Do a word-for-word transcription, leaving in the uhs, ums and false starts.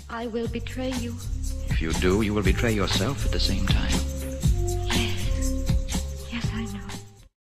I will betray you. If you do, you will betray yourself at the same time.